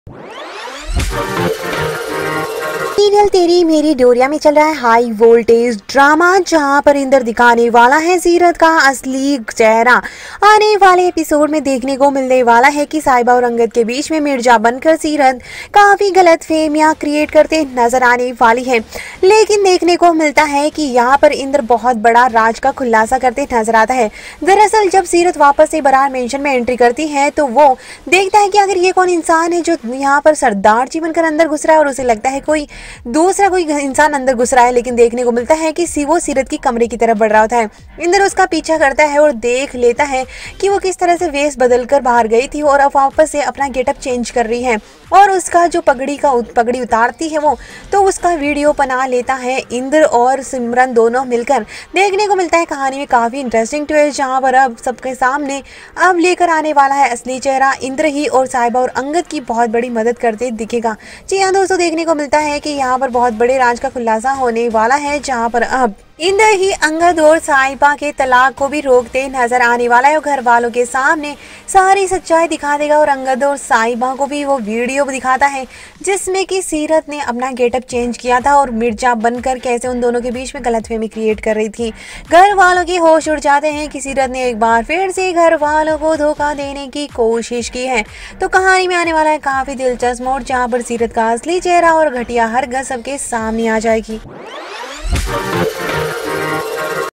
Serial तेरी मेरी डोरिया में चल रहा है हाई वोल्टेज ड्रामा, जहां पर इंद्र दिखाने वाला है सीरत का असली चेहरा। आने वाले एपिसोड में देखने को मिलने वाला है कि साहिबा और अंगद के बीच में मिर्जा बनकर सीरत काफी गलत फहमियां क्रिएट करते नजर आने वाली है। लेकिन देखने को मिलता है कि यहाँ पर इंद्र बहुत बड़ा राज का खुलासा करते नजर आता है। दरअसल जब सीरत वापस से बरार मेंशन में एंट्री करती है तो वो देखता है कि आखिर ये कौन इंसान है जो यहाँ पर सरदार जी बनकर अंदर घुस रहा है, और उसे लगता है दूसरा कोई इंसान अंदर घुस रहा है। लेकिन देखने को मिलता है कि वो सीरत की कमरे की तरफ बढ़ रहा होता है। इंद्र उसका पीछा करता है और देख लेता है कि वो किस तरह से वेश बदलकर बाहर गई थी और अब वापस से अपना गेटअप चेंज कर रही है, और उसका जो पगड़ी उतारती है वो तो उसका वीडियो बना लेता है इंद्र और सिमरन दोनों मिलकर। देखने को मिलता है कहानी में काफ़ी इंटरेस्टिंग ट्विस्ट, जहाँ पर अब सबके सामने अब लेकर आने वाला है असली चेहरा इंद्र ही, और साहिबा और अंगद की बहुत बड़ी मदद करते दिखेगा। जी हाँ दोस्तों, देखने को मिलता है कि यहाँ पर बहुत बड़े राज का खुलासा होने वाला है, जहाँ पर अब इंद्र ही अंगद और साहिबा के तलाक को भी रोकते नजर आने वाला है और घर वालों के सामने सारी सच्चाई दिखा देगा। और अंगद और साहिबा को भी वो वीडियो दिखाता है जिसमें कि सीरत ने अपना गेटअप चेंज किया था और मिर्जा बनकर कैसे उन दोनों के बीच में गलतफहमी क्रिएट कर रही थी। घर वालों के होश उड़ जाते हैं कि सीरत ने एक बार फिर से घर वालों को धोखा देने की कोशिश की है। तो कहानी में आने वाला है काफी दिलचस्प मोड़, जहाँ पर सीरत का असली चेहरा और घटिया हरकत सबके सामने आ जाएगी।